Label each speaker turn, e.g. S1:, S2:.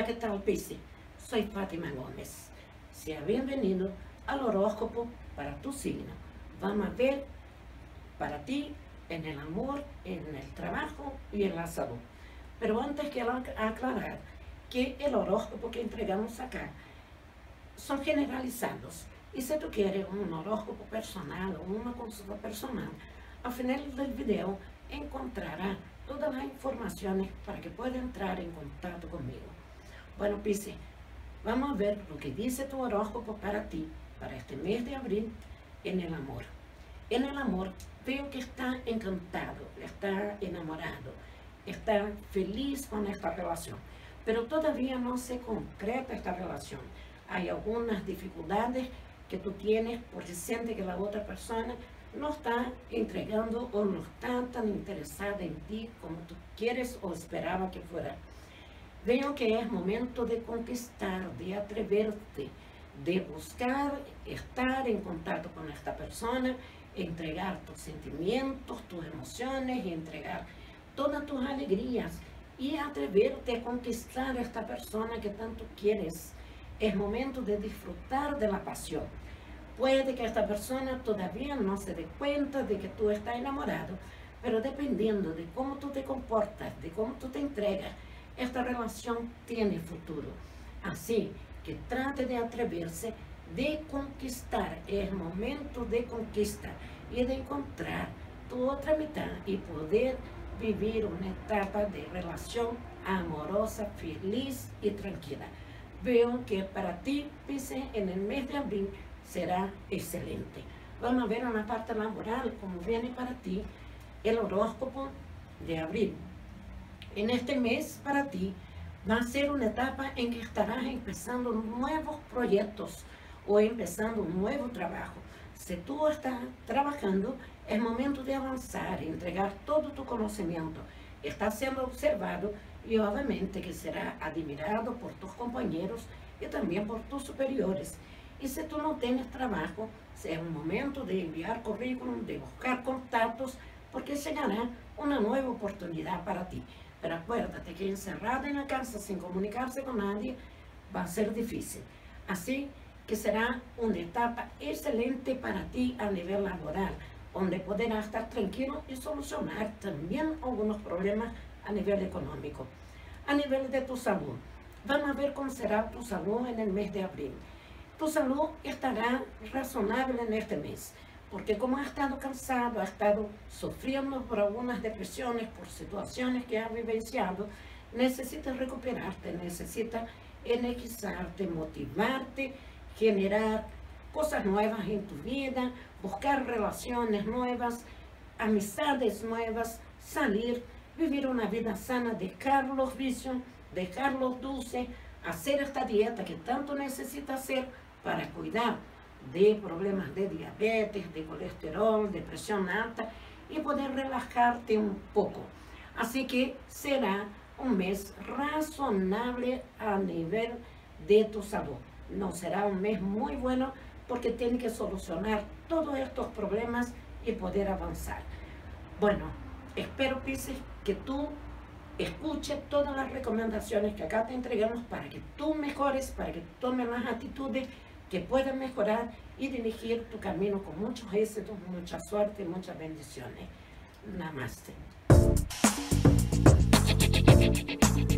S1: ¿qué tal, Piscis? Soy Fátima Gómez. Sea bienvenido al horóscopo para tu signo. Vamos a ver para ti en el amor, en el trabajo y en la salud. Pero antes quiero aclarar que el horóscopo que entregamos acá son generalizados. Y si tú quieres un horóscopo personal o una consulta personal, al final del video encontrarás todas las informaciones para que puedas entrar en contacto conmigo. Bueno, Piscis, vamos a ver lo que dice tu horóscopo para ti, para este mes de abril, en el amor. En el amor, veo que está encantado, está enamorado, está feliz con esta relación, pero todavía no se concreta esta relación. Hay algunas dificultades que tú tienes porque sientes que la otra persona no está entregando o no está tan interesada en ti como tú quieres o esperaba que fuera. Veo que es momento de conquistar, de atreverte, de buscar estar en contacto con esta persona, entregar tus sentimientos, tus emociones, y entregar todas tus alegrías y atreverte a conquistar a esta persona que tanto quieres. Es momento de disfrutar de la pasión. Puede que esta persona todavía no se dé cuenta de que tú estás enamorado, pero dependiendo de cómo tú te comportas, de cómo tú te entregas, esta relación tiene futuro. Así que trate de atreverse, de conquistar. Es momento de conquista y de encontrar tu otra mitad y poder vivir una etapa de relación amorosa, feliz y tranquila. Veo que para ti, Piscis, en el mes de abril será excelente. Vamos a ver una parte laboral, como viene para ti el horóscopo de abril. En este mes para ti va a ser una etapa en que estarás empezando nuevos proyectos o empezando un nuevo trabajo. Si tú estás trabajando, es momento de avanzar, entregar todo tu conocimiento. Estás siendo observado y obviamente que será admirado por tus compañeros y también por tus superiores. Y si tú no tienes trabajo, es un momento de enviar currículum, de buscar contactos, porque llegará una nueva oportunidad para ti. Pero acuérdate que encerrada en la casa sin comunicarse con nadie va a ser difícil. Así que será una etapa excelente para ti a nivel laboral, donde podrás estar tranquilo y solucionar también algunos problemas a nivel económico. A nivel de tu salud, vamos a ver cómo será tu salud en el mes de abril. Tu salud estará razonable en este mes, porque como has estado cansado, has estado sufriendo por algunas depresiones, por situaciones que has vivenciado, necesitas recuperarte, necesitas energizarte, motivarte, generar cosas nuevas en tu vida, buscar relaciones nuevas, amistades nuevas, salir, vivir una vida sana, dejar los vicios, dejar los dulces, hacer esta dieta que tanto necesitas hacer para cuidar de problemas de diabetes, de colesterol, de presión alta y poder relajarte un poco. Así que será un mes razonable a nivel de tu salud. No será un mes muy bueno porque tiene que solucionar todos estos problemas y poder avanzar. Bueno, espero, Piscis, que tú escuches todas las recomendaciones que acá te entregamos para que tú mejores, para que tomes las actitudes que puedan mejorar y dirigir tu camino con muchos éxitos, mucha suerte y muchas bendiciones. Namaste.